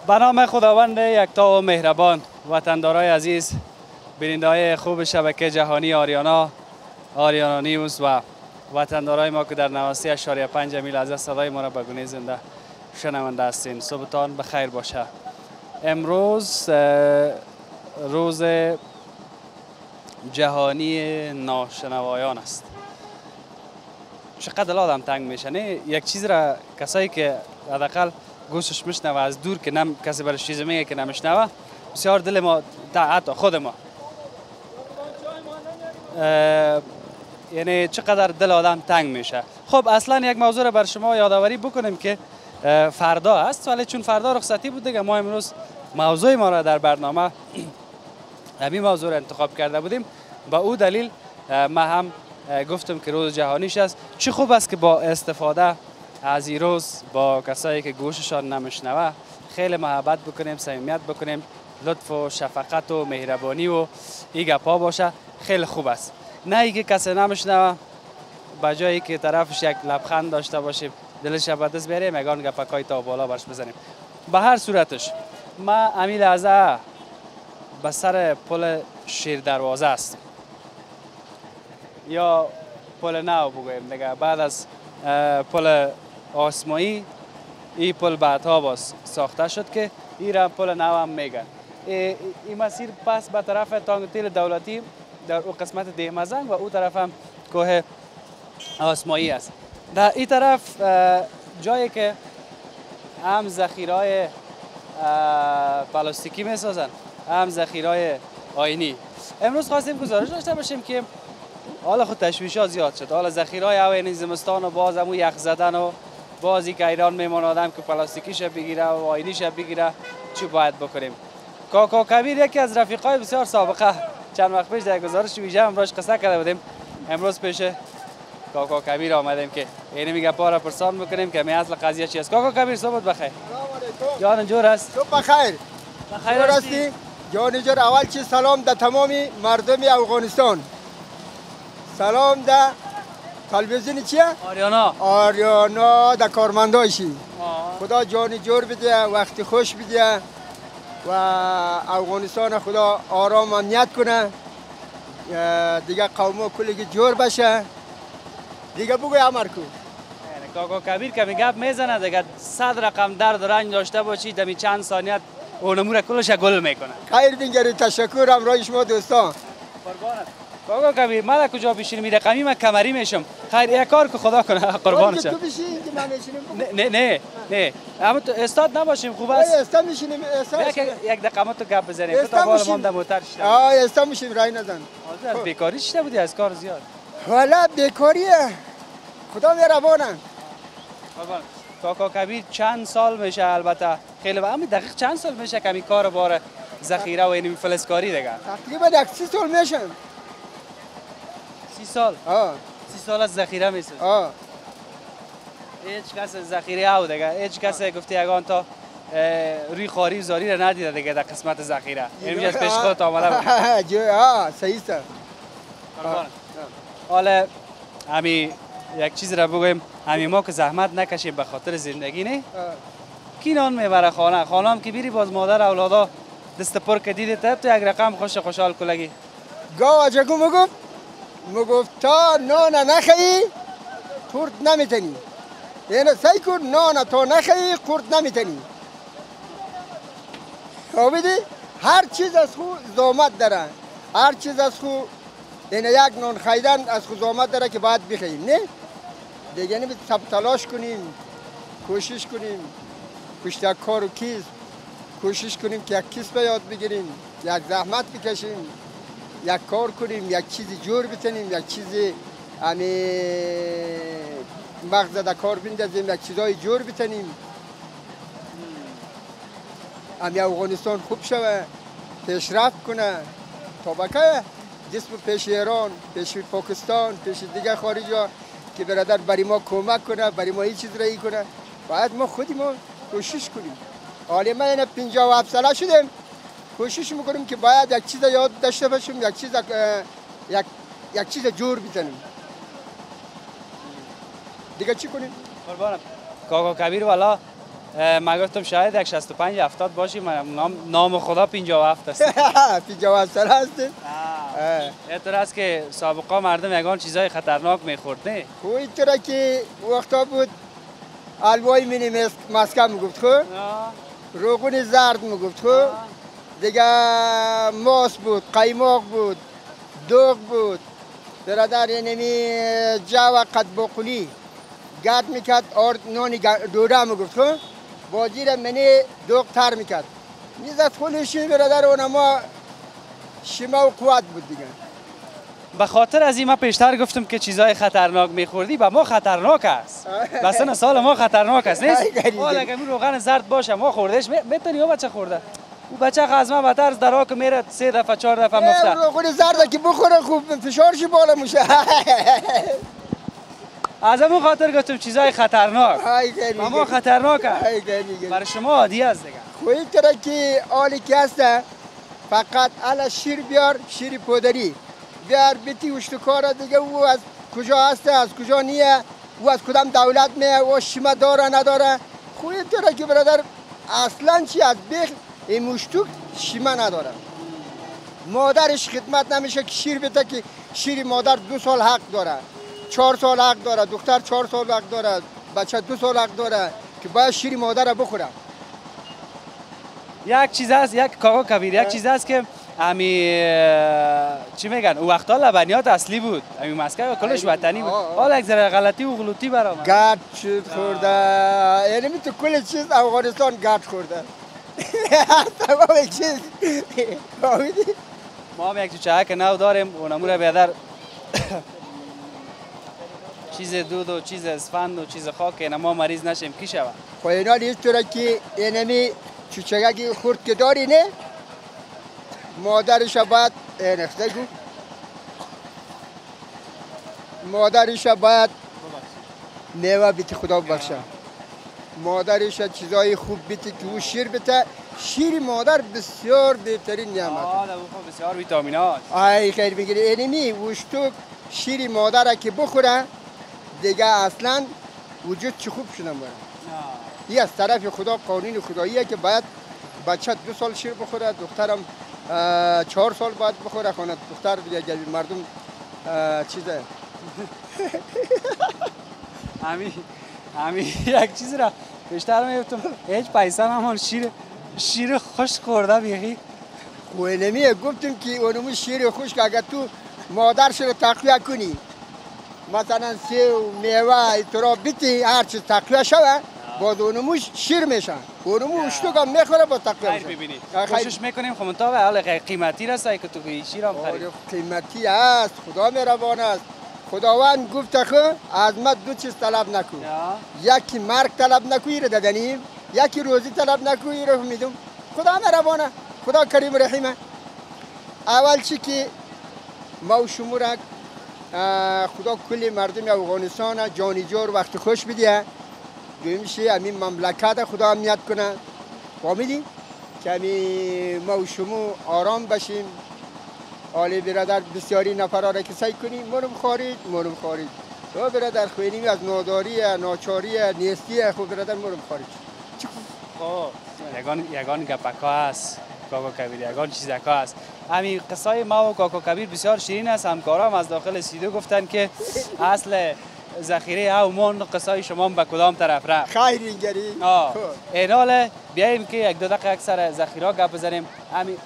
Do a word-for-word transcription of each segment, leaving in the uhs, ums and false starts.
به نام خداوند یکتا و مهربان، وطندارای عزیز، بیننده های خوب شبکه جهانی آریانا، آریانا نیوز و وطندارای ما که در نود و سه اشاریه پنج میل از صدای ما را به گونه زنده شنونده هستین، صبحتان بخیر باشه. امروز روز جهانی ناشنوایان است. چقدر آدم تنگ میشه نه یک چیز را کسایی که حداقل گوشش میشنوه از دور که نم کسی برای چیز میگه که نمیشنوه، بسیار دل ما حتی خود ما یعنی چقدر دل آدم تنگ میشه. خب اصلا یک موضوع را بر شما یادآوری بکنیم که فردا است، ولی چون فردا رخصتی بود دیگه ما امروز موضوع ما را در برنامه همین موضوع را انتخاب کرده بودیم. با او دلیل ما هم گفتم که روز جهانیش است. چه خوب است که با استفاده از این روز با کسایی که گوششان نمیشنوه خیلی محبت بکنیم، صمیمیت بکنیم، لطف و شفقت و مهربانی و این گپا باشه. خیلی خوب است. نه اینکه کسی نمیشنوه به جایی که طرفش یک لبخند داشته باشیم دلش به دست بیاریم یگان گپکای تا بالا برش بزنیم. به هر صورتش ما امی لحظه به سر پل شیر دروازه است یا پل نو بگویم دیگه. بعد از پل آسمایی این پل بعدها باز ساخته شد که این را پل نو هم میگن. این مسیر پس به طرف تانکرهای دولتی در او قسمت دیمزنگ و او طرف هم کوه آسمایی است. در این طرف جایی که هم ذخیرهای پلاستیکی میسازن هم ذخیرهای آینی. امروز خواستیم گزارش داشته باشیم که حالا خود تشویشات زیاد شد. حالا ذخیرهای آینی زمستان و باز همون یخ زدن و بازی که ایران میمونه آدم که پلاستیکیش بگیره و آینیش بگیره چی باید بکنیم. کاکا کبیر یکی از رفیقای بسیار سابقه چند وقت پیش در گزارش ویژه امروز قصه کرده بودیم. امروز پیش کاکا کبیر آمدیم که اینه میگه پارا پرسان بکنیم که می اصل قضیه چی است. کاکا کبیر صبح بخیر. سلام علیکم. جان جور است. صبح بخیر. بخیر هستی؟ جان جور. اول چی سلام در تمام مردم افغانستان. سلام در تلویزیون چیه؟ آریانا. آریانا در کارمندایشی. خدا جان جور بده، وقتی خوش بده و افغانستان خدا آرام امنیت کنه. دیگه قوم کلی جور بشه. دیگه بگوی عمر کو. کاکا کبیر که میگه میزنه دیگه صد رقم درد و رنج داشته باشی دمی چند ثانیت اونمور کلش گل میکنه. خیر بینگری. تشکر همراه شما دوستان. قربانت. کاکا کبیر من در کجا بشینم؟ می رقمی من کمری میشم. خیر یک کار که خدا کنه قربان شم. تو بشین که من بشینم. نه نه نه اما تو استاد نباشیم خوب است. استاد میشینیم. استاد یک یک دقیقه تو گپ بزنیم. تو تا بالا ما در موتر شدم. آه استاد میشیم رای نزن. از بیکاری چه بودی از کار زیاد؟ والا بیکاریه. خدا مهربانه. قربان. کاکا کبیر چند سال میشه البته خیلی و همین دقیق چند سال میشه که همین کار باره ذخیره و این فلزکاری دیگه؟ تقریبا یک سی سال میشه. سی سال؟ آه. سی سال از ذخیره میسازی؟ آه. هیچ کس ذخیره او دیگه هیچ کس گفته یگان تا روی خاری زاری را ندیده دیگه در قسمت ذخیره. اینجا از پیش خودت آمده بود. آه صحیح است. حالا همین یک چیز را بگویم، همین ما که زحمت نکشیم به خاطر زندگی نه کی نان میبره خانه؟ خانه هم که بیری باز مادر اولادا دست پر که دیده تب تو یک رقم خوش خوشحال کلگی گاو اجاگو مگفت مگفت تا نان نخیی قرد نمیتنی. یعنی سعی کن نان تا نخیی قرد نمیتنی. خوابیدی؟ هر چیز از خود زحمت داره. هر چیز از خود یعنی یک نان خیدن از خود زحمت داره که باید بخییم نه؟ دیگه نمی سب تلاش کنیم، کوشش کنیم، پشت کار و کیز کوشش کنیم که یک کسب یاد بگیریم، یک زحمت بکشیم، یک کار کنیم، یک چیزی جور بتنیم، یک چیزی یعنی مغز در کار بندازیم، یک چیزای جور بتنیم. امی افغانستان خوب شوه، پیشرفت کنه، تا بکه جسم پیش ایران، پیش پاکستان، پیش دیگه خارجی ها که برادر برای ما کمک کنه، برای ما این چیز را ای کنه. باید ما خودی ما کوشش کنیم. حالا ما این پنجاه و هفت ساله شدیم، کوشش میکنیم که باید یک چیز یاد داشته باشیم، یک چیز یک یک چیز جور بزنیم. دیگه چی کنیم؟ قربانم. کاکا کبیر والا من گفتم شاید یک شصت و پنج هفتاد باشی. نام نام خدا پنجاه و هفت است. پنجاه و هفت سال هست. اینطور است که سابقا مردم یگان چیزای خطرناک میخورد نه؟ خب اینطوره که وقتا بود الوای مینی مسکه میگفت خب روغن زرد میگفت خب دیگه ماس بود، قیماق بود، دوغ بود برادر، اینمی جو قد بقلی گرد میکرد آرد نانی دوره میگفت خب بازی را منی دوغ تر میکرد میزد خونشی برادر اونما شما و قوت بود دیگه. به خاطر از این من پیشتر گفتم که چیزای خطرناک میخوردی، به ما خطرناک است. مثلا سال ما خطرناک است نیست؟ حالا اگه روغن زرد باشه ما خوردش میتونی او بچه خورده. او بچه از من بدتر از دراک میره سه دفعه چهار دفعه مفته. روغن زرد که بخوره خوب فشارش بالا میشه. از همون خاطر گفتم چیزای خطرناک. به ما خطرناک است. برای شما عادی است دیگه. خب این طرح که آلی که هست فقط الا شیر بیار، شیر پودری بیار بیتی اشتکار دیگه او از کجا هسته از کجا نیه او از کدام دولت میه او شما داره نداره. خب این طرح که برادر اصلا چی از بیخ این مشتوک شما نداره. مادرش خدمت نمیشه که شیر بیته که شیر مادر دو سال حق داره، چهار سال حق داره، دختر چهار سال حق داره، بچه دو سال حق داره که باید شیر مادر بخوره. یک چیز است، یک کاکا کبیر، یک چیز است که امی چی میگن او وقتا لبنیات اصلی بود، امی مسکه کلش وطنی بود. حالا یک ذره غلطی و غلطی برآمد. گرد شد خورده، یعنی تو کل چیز افغانستان گرد خورده. تمام چیز. ما هم یک چوچهک نو داریم، اونمو را بیادر چیز دود و چیز اسفند و چیز خاک اینا ما مریض نشیم کی شود. خب اینا لیست طوره که اینمی چوچهکی خورد که داری نه مادرش باید نخسته گو مادرش باید میوه بیتی خدا بخشه. مادرش چیزای خوب بیتی که او شیر بیته. شیر مادر بسیار بهترین نعمت. آه بسیار ویتامینات. آی خیر میگیری اینمی وشتو شیر مادر که بخوره دیگه اصلا وجود چی خوب شدن باره. این از طرف خدا قانون خداییه که باید بچه دو سال شیر بخوره، دخترم چهار سال باید بخوره. خانه دختر دیگه مردم چیزه همین همین یک چیز را بیشتر میگفتم هیچ پیسه نمان شیر شیر خوش خورده بیخی. و اینمیه گفتم که اونمو شیر خوش که اگر تو مادرش رو تقویه کنی مثلا سیو میوه ایترا بیتی هر چیز تقویه شوه باز اونموش شیر میشن. اونمو اشتوک هم میخوره با تقویه میشن. خیر ببینید کوشش میکنیم خمونتا و حال قیمتی رسایی که تو شیر هم خرید. قیمتی است، خدا مهربان است. خداوند گفت خو از ما دو چیز طلب نکن. یکی مرگ طلب نکوی رو دادنیم، یکی روزی طلب نکوی رو میدم. خدا مهربانه، خدا کریم و رحیمه. اول چی که ما و شما را خدا کلی مردم افغانستان جانی جور وقت خوش بدیه. دویمشی همین مملکت خدا امنیت کنه. فهمیدی؟ که همین ما و شما آرام بشیم. آلی برادر بسیاری نفرها را که سعی کنیم مرم خارج مرم خارج. تو برادر خوینیم از ناداری ناچاری نیستی خود برادر مرم خارج. چی خوب؟ یگان یگان گپکا است کاکا کبیر، یگان چیزکا است. همین قصای ما و کاکا کبیر بسیار شیرین است. همکارام از داخل استودیو گفتن که اصل ذخیره او من قصای شما به کدام طرف رفت. خیر اینگری. آه. این حاله بیاییم که یک دو دقیقه اکثر ذخیره گپ بزنیم. همین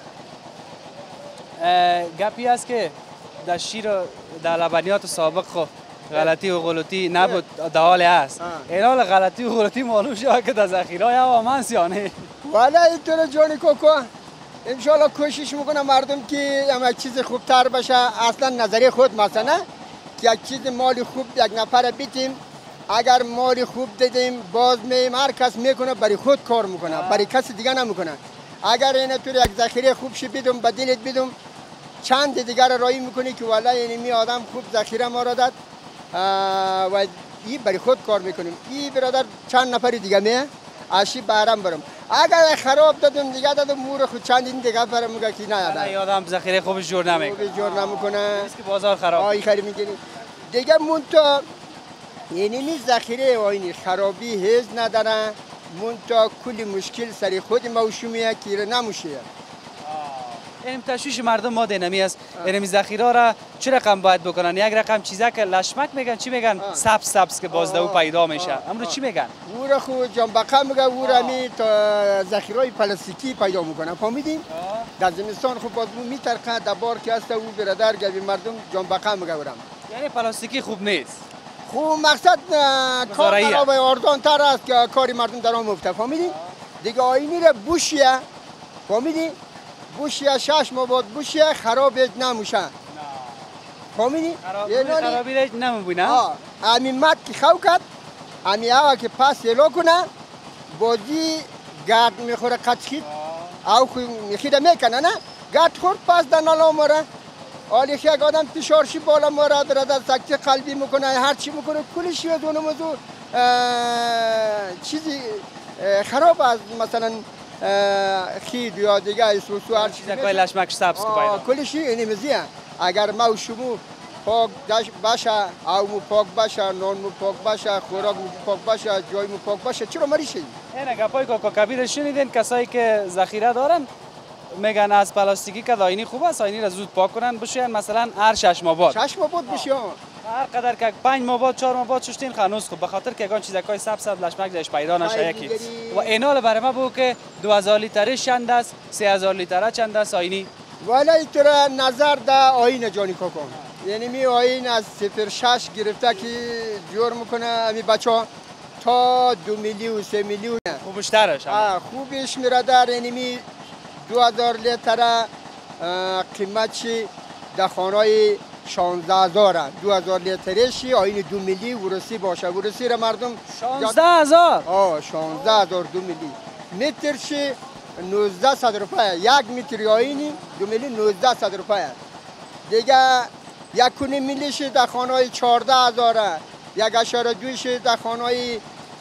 گپی است که در شیر و در لبنیات سابق خو غلطی و غلطی نبود دواله است. این حال غلطی و غلطی معلوم شد که در ذخیره های هوامن سیانه. والا اینطور جانی کوکو انشالله کوشش میکنم مردم که همه چیز خوبتر باشه. اصلا نظری خود مثلا که یک چیز مالی خوب یک نفر بیتیم اگر مالی خوب دیدیم باز میم هر کس میکنه برای خود کار میکنه برای کسی دیگه نمیکنه. اگر این طور یک ذخیره خوب شی بیدم با دلت بیدم چند دیگر رایی میکنی که والا یعنی می آدم خوب ذخیره ما را داد و این برای خود کار میکنیم. این برادر چند نفری دیگه میه اشی بهرم برم. اگر خراب دادم دیگه دادم مور خود چند این دیگه برم میگه که نه نه آدم ذخیره خوبش جور نمیکنه. خوبش جور نمیکنه. است که بازار خراب. آی خرید میکنی. دیگه مونتا یعنی می ذخیره و این خرابی هیچ نداره. مونتا کلی مشکل سری خود موشومیه که نموشه. این تشویش مردم ما دینمی است. این ذخیره را چه رقم باید بکنن؟ یک رقم چیزا که لشمک میگن، چی میگن؟ سبز سبز که بازدو پیدا میشه. امروز چی میگن؟ او خو جنبقه میگه، او را می تا ذخیره پلاستیکی پیدا میکنن. فهمیدین؟ در زمستان خب باز میترقه دبار که هست او برادر گوی مردم جنبقه میگه ورم. یعنی پلاستیکی خوب نیست. خوب مقصد کار خراب آردان تر است که کاری مردم در آن مفته. فهمیدین؟ دیگه آینی را بوشیه. فهمیدین؟ بوشیه شش ماه بعد بوشیه خراب نمیشه. فهمیدی؟ خرابی را نمیبینه. آه، امی مد که خو کرد، امی هوا که پس یلو کنه، بازی گرد میخوره قطخید، او خو میخیده میکنه نه؟ گرد خورد پس در نالا ماره. حالی که یک آدم فشارشی بالا ماره در در سکته قلبی میکنه، هر چی میکنه کلشی از اون موضوع چیزی خراب است. مثلا خید یا دیگه سوسو هر چیزی که لشمک سبز که پیدا کلشی اینی مزیه. اگر ما و شما پاک باشه، او مو پاک باشه، نان مو پاک باشه، خوراک مو پاک باشه، جای مو پاک باشه، چرا مریشه؟ این گپای کاکا کبیر شنیدین؟ کسایی که ذخیره دارن میگن از پلاستیکی که آینی خوب است، آینی را زود پاک کنن بشین، مثلا هر شش ماه بعد شش ماه بعد بشین، هر قدر که پنج ماه بعد چهار ماه بعد ششتین خنوس خوب، به خاطر که اگان چیزای سبز سبز لشمک درش پیدا نشه. یکی و اینال برای ما بگو که دو هزار لیتره چند است، سه هزار لیتره چند است آینی؟ والا اینطور نظر ده آین جانی کاکا، یعنی می آین از صفر شش گرفته که جور میکنه امی بچه ها تا دو میلیون سه میلیون خوبشترش خوبش میره در. یعنی می دو هزار لیتره قیمت چی در خانه شانزده هزار، دو هزار لیترشی آین دو میلی ورسی باشه. ورسی را مردم شانزده هزار؟ آه شانزده هزار دو میلی. مترشی نوزده صد روپیه، یک متر آینی دو میلی نوزده صد روپیه. دیگه یک کنی میلیش در خانه چهارده هزاره، یک اشاره دویش در خانه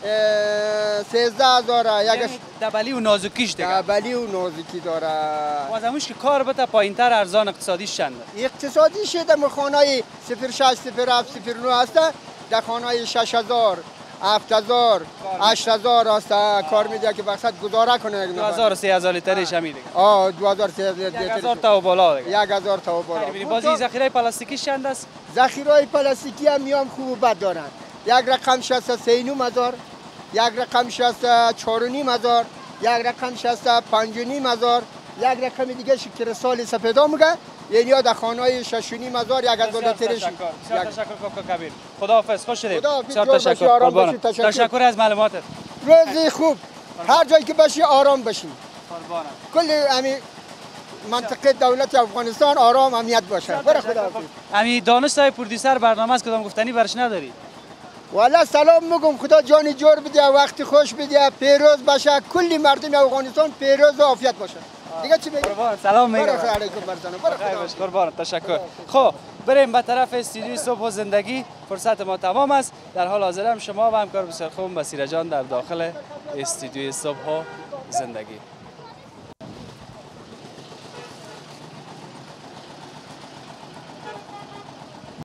سیزده هزاره. یک دبلی و نازکیش دیگه دبلی و نازکی داره. واسموش که کار بته پایینتر ارزان اقتصادیش چنده؟ اقتصادیش در خانه صفر شش صفر هفت صفر نه هست، در خانه شش هزار هفت هزار هشت هزار هست کار میده که بخشت گزاره کنه. دو هزار و سه هزار لیترش هم دیگه. آه دو هزار سه هزار لیتر. یک هزار تا و بالا دیگه. یک هزار تا و بالا. ببین بازی ذخیره پلاستیکی چند است؟ ذخیره پلاستیکی هم میام خوب و بد دارن. یک رقم شصت و سه و نیم هزار، یک رقم شصت و چهار و نیم هزار، یک رقم شصت و پنج و نیم هزار، یک رقم دیگه شکر سال سپیدا میگه، یعنی در خانه شش و نیم هزار یک هزار لیترش. بسیار تشکر کاکا کبیر. خداحافظ، خوش شدید. بسیار تشکر قربانم. تشکر از معلوماتت. روزی خوب. هر جایی که باشی آرام باشی. قربانم. کل امی منطقه دولت افغانستان آرام امنیت باشه. برای خداحافظ. امی دانش صاحب پرودوسر برنامه است، کدام گفتنی برش نداری؟ والا سلام میگم، خدا جانی جور بده، وقت خوش بده، پیروز باشه، کلی مردم افغانستان پیروز و عافیت باشه. دیگه چی بگم؟ قربان سلام میگم. برای علیکم برسانم. برای خدا. قربان تشکر. خب بریم به طرف استودیوی صبح و زندگی. فرصت ما تمام است. در حال حاضر هم شما و همکار بسیار خوب بصیره جان در داخل استودیوی صبح و زندگی.